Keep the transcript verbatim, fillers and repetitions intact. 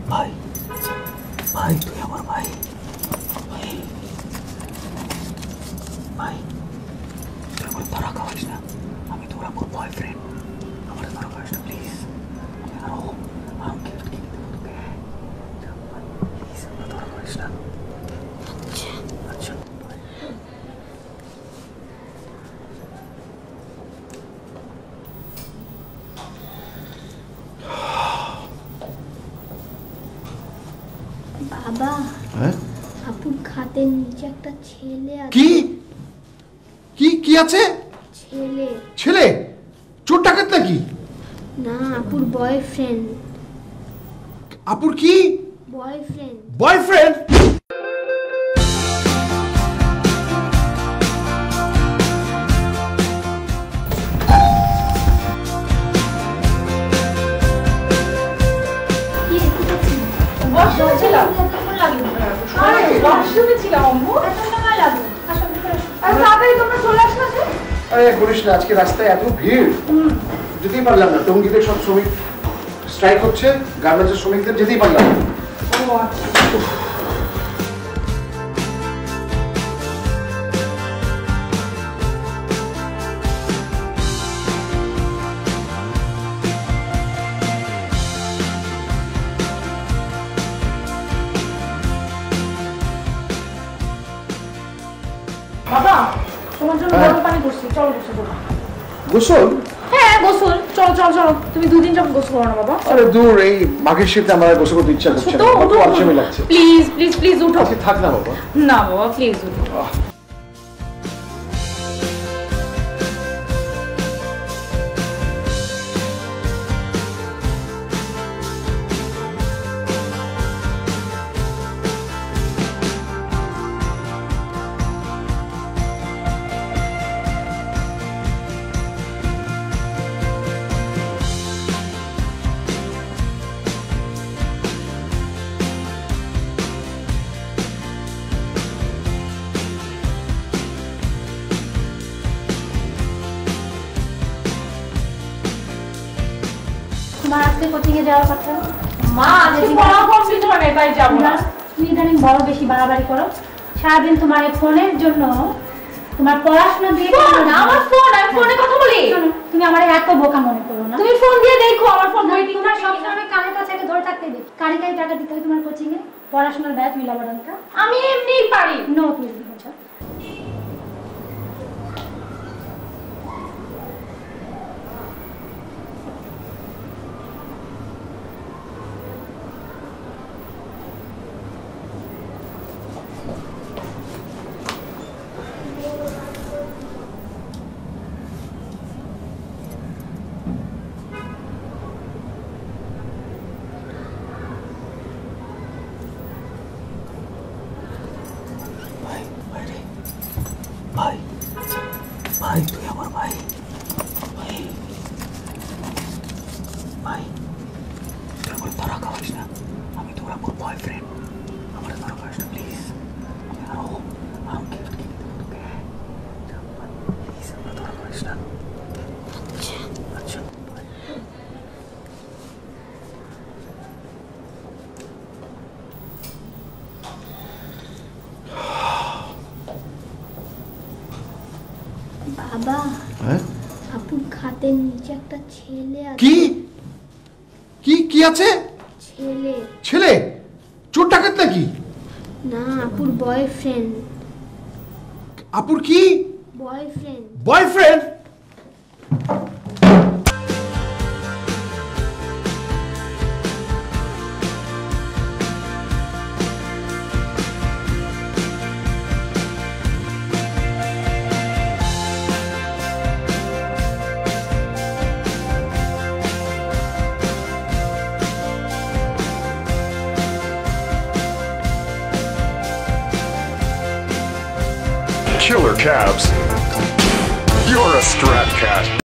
ভাই ভাই তুই আমার ভাই ভাই ভাই তুই আমার ধরা খাওয়াস না। আমি তোর আমার বয়ফ্রেন্ড, আমার ধরা খাওয়াস না প্লিজ। আমি আরো আরো গিফট কিনে দেবো তোকে, প্লিজ আমার ধরা খাওয়াস না। আচ্ছা আচ্ছা বাবা, হ্যাঁ আপুর খাতের নিচে একটা ছেলে আছে। কি কি কি আছে? ছেলে ছেলে? চোর ডাকাত নাকি? না, আপুর বয়ফ্রেন্ড। আপুর কি বয়ফ্রেন্ড? বয়ফ্রেন্ড? আজকে রাস্তায় এত ভিড়, যেতেই পারলাম না। টঙ্গীতে সব শ্রমিক স্ট্রাইক হচ্ছে, গার্মেন্টসের শ্রমিকদের যেতেই পারলাম না। বাবা, তোমার জন্য গরম পানি করছি, চলো গোসল করো। গোসল? হ্যাঁ গোসল, চলো চলো চলো। তুমি দুদিন যাবো গোসল করো না বাবা। আরে দূর, এই মাঘের শীতে আমার গোসল করতে ইচ্ছা করছে না, আমার খুব আলসেমি লাগছে। প্লিজ প্লিজ প্লিজ উঠো। আজকে থাক না বাবা। না বাবা প্লিজ উঠো। তোমার আজকে কোচিং এ যাওয়ার কথা? মা আজকে পড়া কমপ্লিট হয় না, তাই যাব না। তুমি ইদানিং বড় বেশি বাড়াবাড়ি করো। সারাদিন তোমার এই ফোনের জন্য তোমার পড়াশোনা দিয়ে না, আমার ফোন, আমি ফোনে কথা বলি। তুমি আমার এত বোকা মনে করো না। তুমি ফোন দিয়ে দেখো আমার ফোন তুমি তোমার সব সময় কানের কাছে একটা ধরে থাকতে দিই। কারি কারি টাকা দিতে হয় তোমার কোচিং এ, পড়াশোনার ব্যাচ মিলাবার দরকার। আমি এমনিই পারি। নো প্লিজ বুঝছো। ভাই ভাই তুই আমার ভাই ভাই ভাই তুই আমার ধরা খাওয়াস না। আমি তোর আমার বয়ফ্রেন্ড, আমার ধরা খাওয়াস না প্লিজ। আমি আরো আরো গিফট কিনে দেবো তোকে, প্লিজ আমার ধরা খাওয়াস না। আচ্ছা বাবা, হ্যাঁ আপুর খাতের নিচে একটা ছেলে আছে। কি কি কি আছে? ছেলে? ছেলে? চোর ডাকাত নাকি? না, আপুর বয়ফ্রেন্ড। আপুর কি boyfriend? Boyfriend? Killer Cabs. You're a strat cat.